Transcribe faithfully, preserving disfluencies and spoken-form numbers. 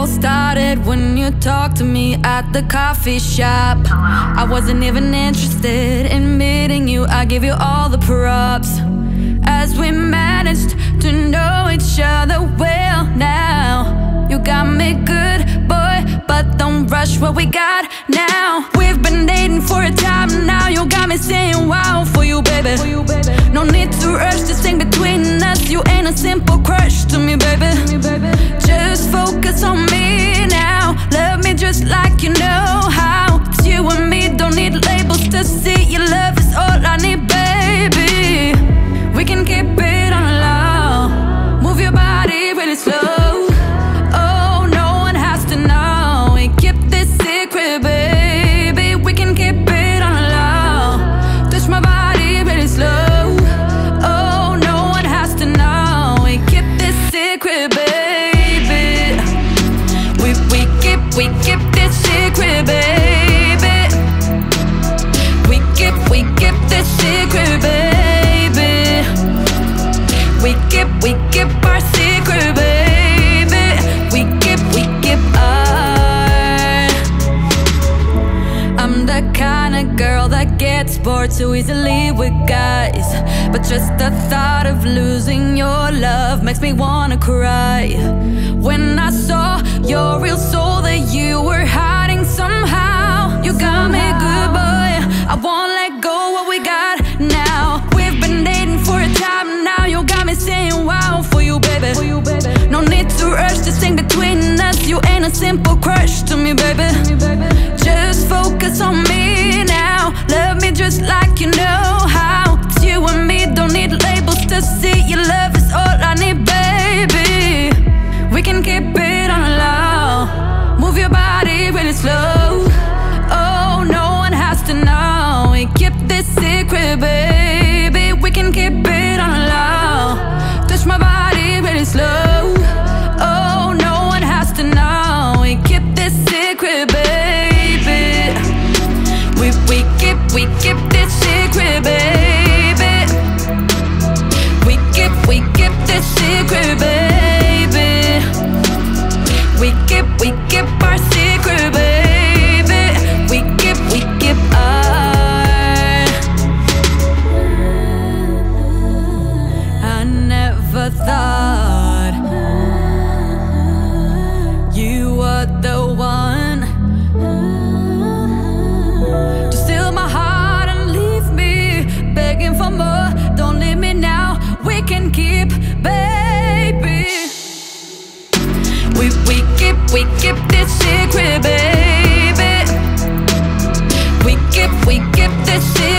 all started when you talked to me at the coffee shop. I wasn't even interested in meeting you, I give you all the props. As we managed to know each other well now. You got me good, boy, but don't rush what we got now. We've been dating for a time now, you got me saying wow for you, baby. No need to rush this thing between us, you ain't a simple crush to me, baby. Just focus on me now, love me just like you know how. It's you and me, don't need labels to see your love is all I need, baby. We can keep it on the low, move your body really slow. Oh, no one has to know, we keep this secret, baby. We can keep it on the low, touch my body really slow. Oh, no one has to know, we keep this secret, baby. We, we keep, we keep this secret, baby. We keep, we keep this secret, baby. We keep, we keep our secret, baby. We keep, we keep our. I'm the kind of girl that gets bored too easily with guys, but just the thought of losing your love makes me wanna cry. When I saw your real soul that you were hiding somehow, you got me good, boy, I won't let go what we got now. We've been dating for a time now, you got me saying wow for you, baby. No need to rush this thing between us, you ain't a simple crush to me, baby. Just focus on me now, love me just like you know how. It's you and me, don't need labels to see your love is all I need, baby. We can keep it on the low, move your body really slow. Oh, no one has to know, we keep this secret, baby. We can keep it on the low, touch my body really slow. Oh, no one has to know, we keep this secret, baby. We, we keep, we keep this secret, baby. We keep, we keep this secret, baby. We keep, we keep our secret, baby. We keep, we keep our. I never thought you were the one to steal my heart and leave me begging for more. Don't leave me now, we can keep, baby. We, we keep, we keep this secret, baby. We keep, we keep this secret.